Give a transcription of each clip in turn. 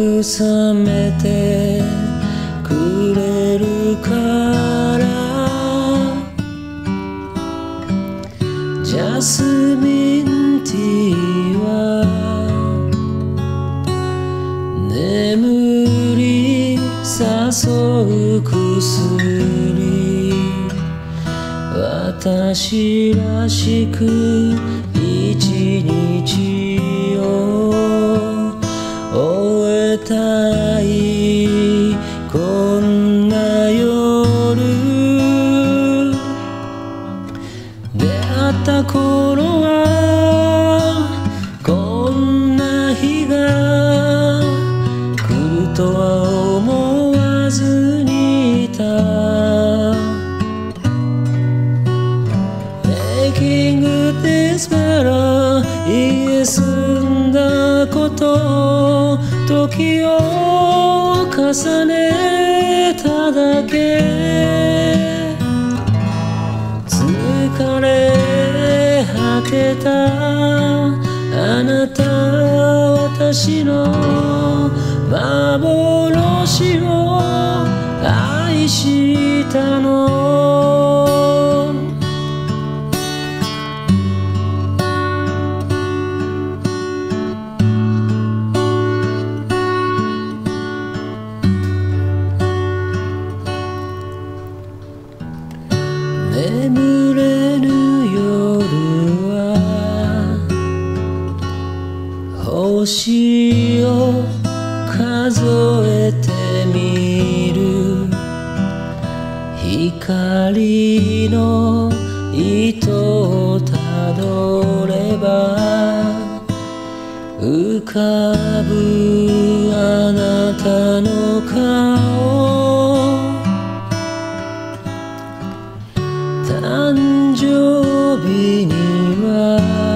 慰めてくれるからジャスミンティーは眠り誘う薬私らしく一日を終えたいこんな夜出会った頃はこんな日が来るとは思わずにいたMaking this better 家住んだこと時を重ねただけ疲れ果てたあなた私の幻を愛したの眠れぬ夜は星を数えてみる光の糸をたどれば浮かぶあなたの顔誕生日には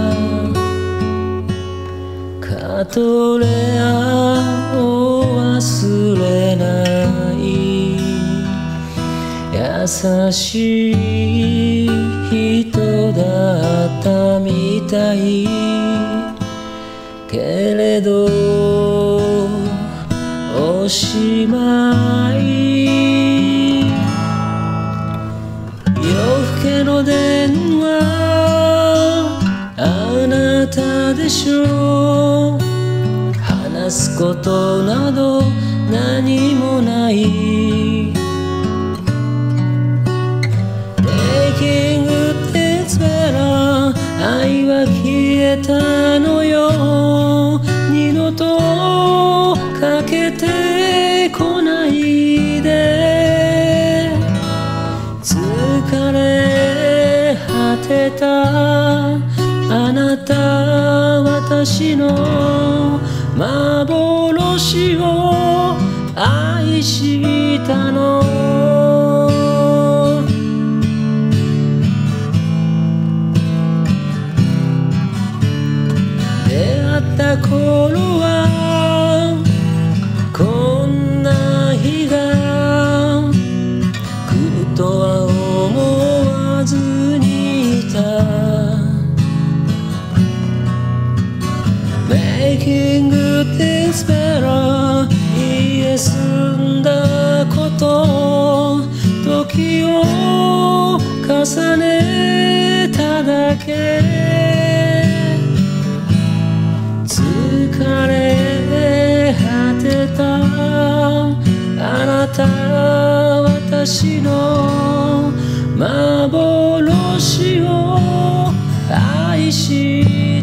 カトレアを忘れない優しい人だったみたいけれどおしまい夜更けの電話あなたでしょう話すことなど何もない Making it better 愛は消えたのよ二度とかけてこないで疲れ果てたあなた私の幻を愛したの出会った頃はこんな日が来るとは思わずにいたMaking this better 家住んだこと時を重ねただけ疲れ果てたあなた私の幻を愛し